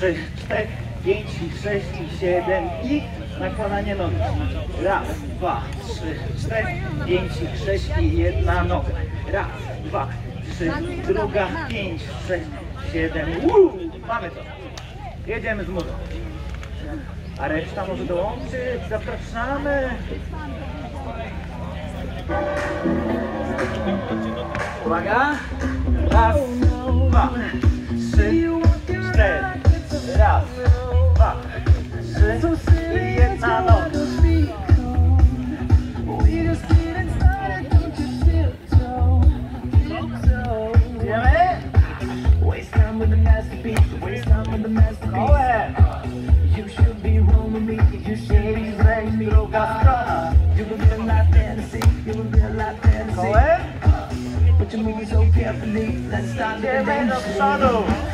3, 4, 5, 6 i 7 i nakładanie nogi. Raz, dwa, 3, 4, 5, 6 i jedna noga. Raz, dwa, 3, druga, 5, 6, 7. Mamy to. Jedziemy z murą. A reszta może dołączyć. Zapraszamy. Uwaga. Raz, dwa, 3, 4. Raz, dwa, 3 i jedna noga. Druga strona. Kołem. Idziemy do przodu.